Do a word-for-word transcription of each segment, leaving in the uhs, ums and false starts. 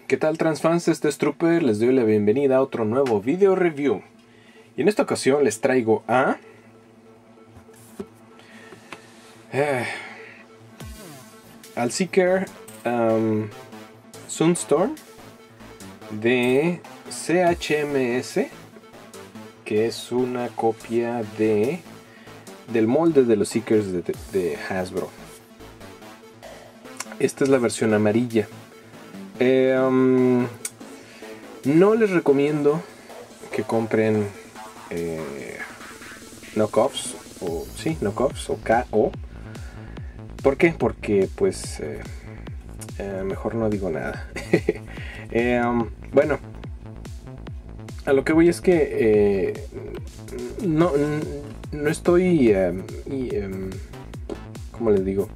¿Qué tal, transfans? Este es Trooper, les doy la bienvenida a otro nuevo video review. Y en esta ocasión les traigo a... Eh, al Seeker um, Sunstorm de C H M S, que es una copia de del molde de los Seekers de, de Hasbro. Esta es la versión amarilla. Eh, um, no les recomiendo que compren eh, knockoffs o sí, knockoffs o K O. ¿Por qué? Porque pues eh, eh, mejor no digo nada. eh, um, bueno, a lo que voy es que eh, no, no estoy um, y, um, ¿cómo les digo?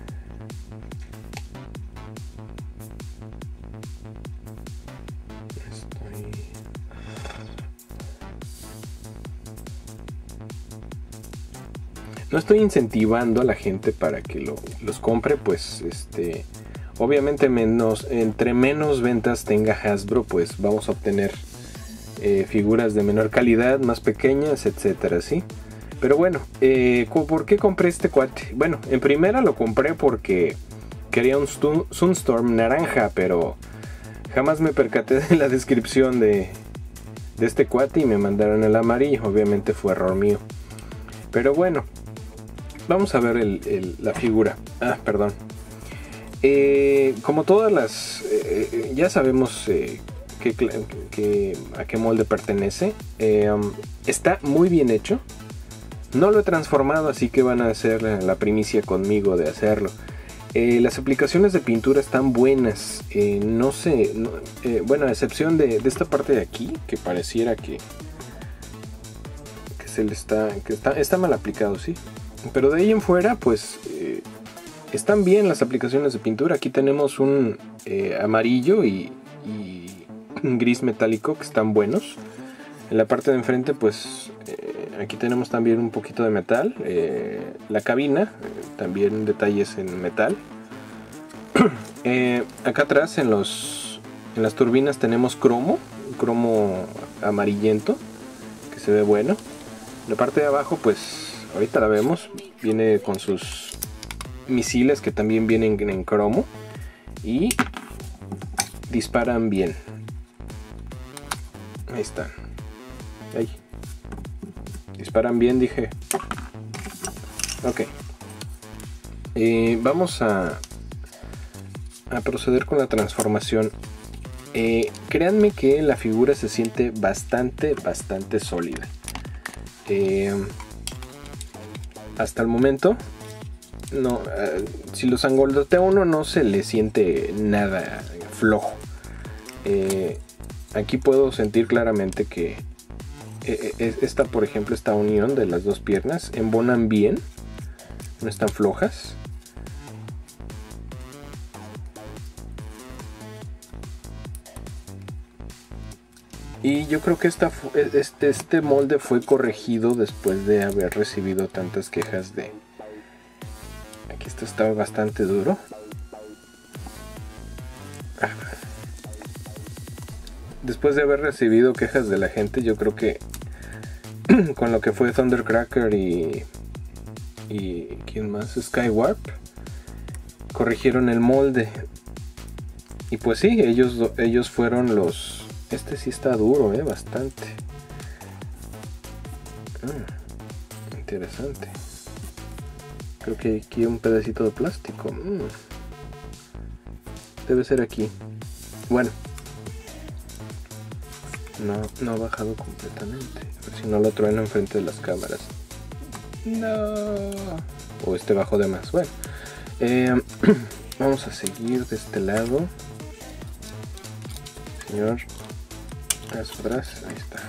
No estoy incentivando a la gente para que lo, los compre, pues este, obviamente menos, entre menos ventas tenga Hasbro, pues vamos a obtener eh, figuras de menor calidad, más pequeñas, etcétera, ¿sí? Pero bueno, eh, ¿por qué compré este cuate? Bueno, en primera lo compré porque quería un Sunstorm naranja, pero jamás me percaté de la descripción de, de este cuate y me mandaron el amarillo. Obviamente fue error mío. Pero bueno, vamos a ver el, el, la figura. Ah, perdón. Eh, como todas las... Eh, ya sabemos eh, que, que, a qué molde pertenece. Eh, um, está muy bien hecho. No lo he transformado, así que van a hacer la, la primicia conmigo de hacerlo. Eh, las aplicaciones de pintura están buenas. Eh, no sé... No, eh, bueno, a excepción de, de esta parte de aquí, que pareciera que... que se le está... que está, está mal aplicado, ¿sí? Pero de ahí en fuera, pues eh, están bien las aplicaciones de pintura. Aquí tenemos un eh, amarillo y, y un gris metálico que están buenos. En la parte de enfrente, pues eh, aquí tenemos también un poquito de metal. Eh, la cabina, eh, también detalles en metal. eh, acá atrás, en, los, en las turbinas, tenemos cromo, cromo amarillento, que se ve bueno. La parte de abajo, pues... ahorita la vemos, viene con sus misiles que también vienen en cromo y disparan bien. Ahí están. Ahí. Disparan bien, dije. Ok. Eh, vamos a, a proceder con la transformación. Eh, créanme que la figura se siente bastante, bastante sólida. Eh, Hasta el momento, no, uh, si los angolotea uno no se le siente nada flojo. Eh, aquí puedo sentir claramente que eh, esta, por ejemplo, esta unión de las dos piernas embonan bien, no están flojas. Y yo creo que esta, este, este molde fue corregido después de haber recibido tantas quejas de... Aquí esto está bastante duro. Después de haber recibido quejas de la gente, yo creo que con lo que fue Thundercracker y... y ¿quién más? Skywarp, corrigieron el molde. Y pues sí, ellos, ellos fueron los... Este sí está duro, eh, bastante. Mm, interesante. Creo que aquí hay un pedacito de plástico. Mm. Debe ser aquí. Bueno. No, no ha bajado completamente. A ver si no lo trueno enfrente de las cámaras. No. O este bajó de más. Bueno. Eh, vamos a seguir de este lado. Señor. Atrás, ahí está.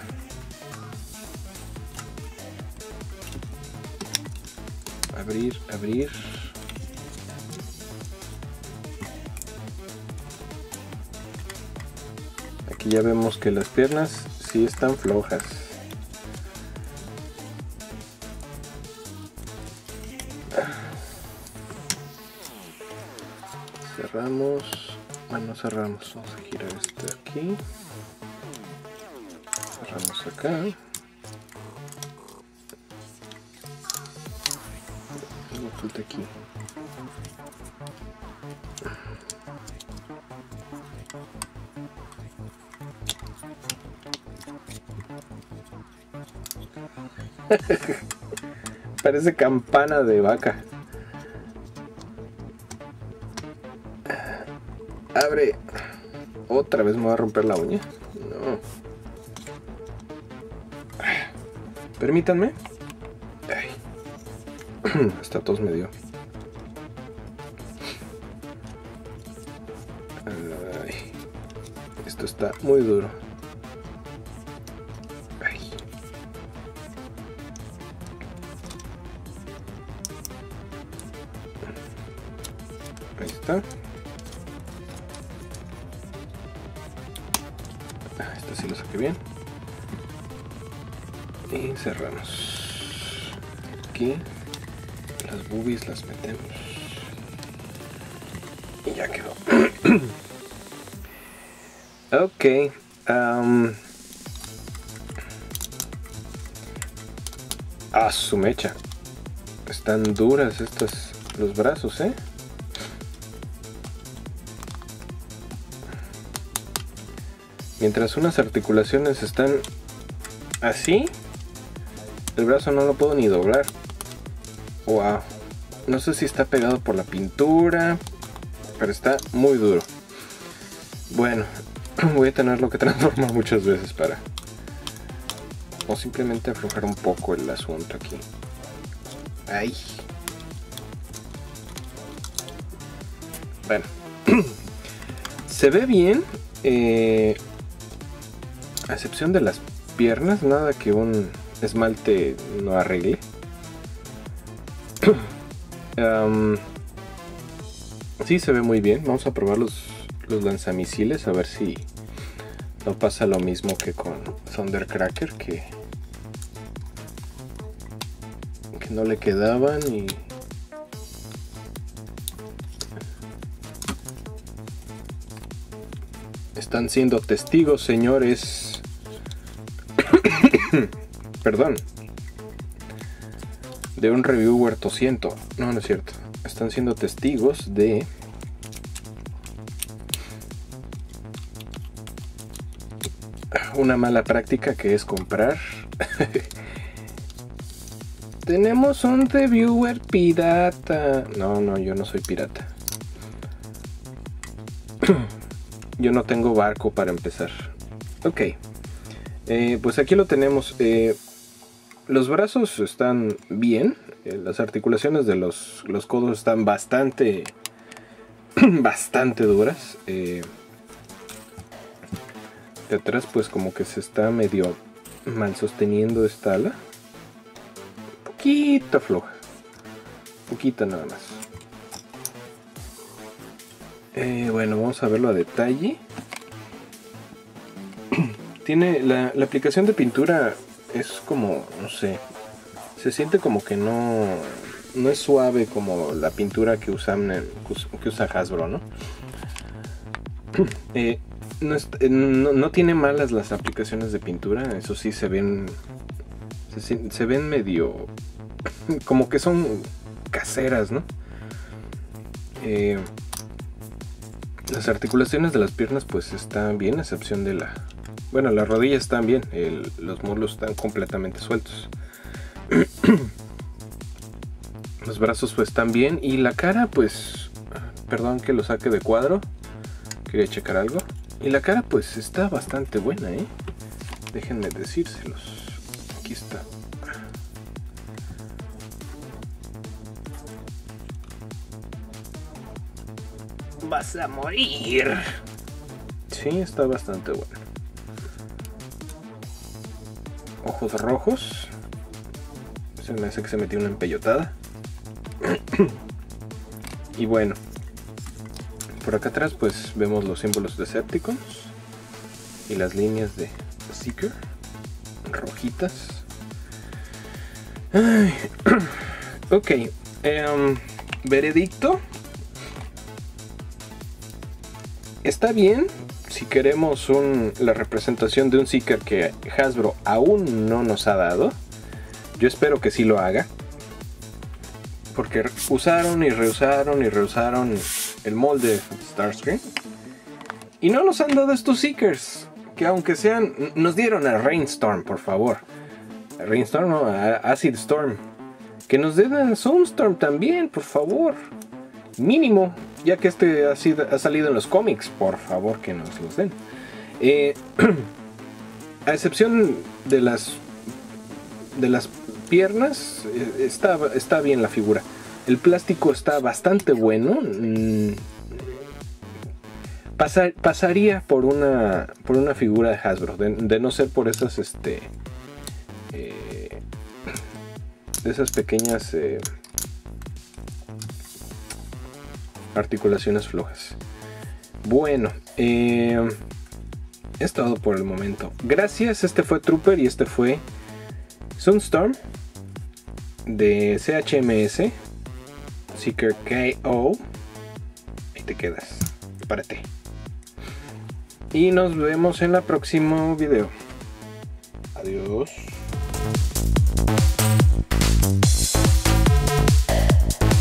Abrir, abrir. Aquí ya vemos que las piernas sí están flojas. Cerramos. Bueno, cerramos. Vamos a girar este aquí. Cerramos acá. Algo falta aquí. Parece campana de vaca. Abre. Otra vez me voy a romper la uña. No. Permítanme. Ay. Hasta tos me dio. Ay. Esto está muy duro. Ay. Ahí está. Este sí lo saqué bien. Y cerramos. Aquí las boobies las metemos. Y ya quedó. Ok. Um, ah, su mecha. Están duras estas, los brazos, ¿eh? Mientras unas articulaciones están así, el brazo no lo puedo ni doblar. Wow. No sé si está pegado por la pintura, pero está muy duro. Bueno, voy a tenerlo que transformar muchas veces para... o simplemente aflojar un poco el asunto aquí. Ay. Bueno. Se ve bien. Eh, a excepción de las piernas, nada que un esmalte no arregle. um, sí, se ve muy bien. Vamos a probar los, los lanzamisiles, a ver si no pasa lo mismo que con Thundercracker, que, que no le quedaban y... Están siendo testigos, señores. Perdón. De un reviewer tosiento. No, no es cierto. Están siendo testigos de... una mala práctica, que es comprar. Tenemos un reviewer pirata. No, no, yo no soy pirata. Yo no tengo barco para empezar. Ok. Eh, pues aquí lo tenemos. Eh, los brazos están bien. Eh, las articulaciones de los, los codos están bastante... bastante duras. Eh, de atrás pues como que se está medio mal sosteniendo esta ala. Un poquito floja. Un poquito nada más. Eh, bueno, vamos a verlo a detalle. Tiene la, la aplicación de pintura es como, no sé, se siente como que no, no es suave como la pintura que usan, que usa Hasbro, ¿no? Eh, no, es, no, no tiene malas las aplicaciones de pintura, eso sí se ven, se, se ven medio, como que son caseras, ¿no? Eh, Las articulaciones de las piernas pues están bien, a excepción de la... Bueno, las rodillas están bien, el, los muslos están completamente sueltos. Los brazos pues están bien y la cara pues... Perdón que lo saque de cuadro, quería checar algo. Y la cara pues está bastante buena, ¿eh? Déjenme decírselos. Aquí está. Vas a morir. Sí, está bastante bueno. Ojos rojos. Se me hace que se metió una empellotada. Y bueno, por acá atrás pues vemos los símbolos de Decepticons y las líneas de Seeker rojitas. Ay. Ok, um, veredicto. está bien si queremos un, la representación de un Seeker que Hasbro aún no nos ha dado. Yo espero que sí lo haga, porque usaron y reusaron y reusaron el molde Starscream y no nos han dado estos Seekers, que aunque sean, nos dieron a Rainstorm, por favor. Rainstorm, no, a Acid Storm. Que nos den a Sunstorm también, por favor. Mínimo, ya que este ha, sido, ha salido en los cómics, por favor que nos los den. Eh, a excepción de las de las piernas, eh, está, está bien la figura. El plástico está bastante bueno. Mm, pasar, pasaría por una por una figura de Hasbro, de, de no ser por esas este eh, de esas pequeñas eh, articulaciones flojas. Bueno, eh, es todo por el momento. Gracias, este fue Trooper y este fue Sunstorm de C H M S Seeker K O. Ahí te quedas, párate. Y nos vemos en el próximo video. Adiós.